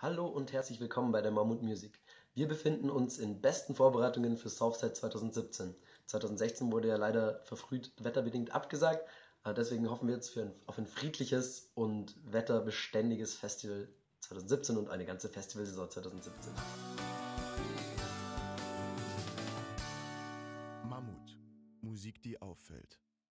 Hallo und herzlich willkommen bei der Mammut Music. Wir befinden uns in besten Vorbereitungen für Southside 2017. 2016 wurde ja leider verfrüht wetterbedingt abgesagt, deswegen hoffen wir jetzt auf ein friedliches und wetterbeständiges Festival 2017 und eine ganze Festivalsaison 2017. Mammut. Musik, die auffällt.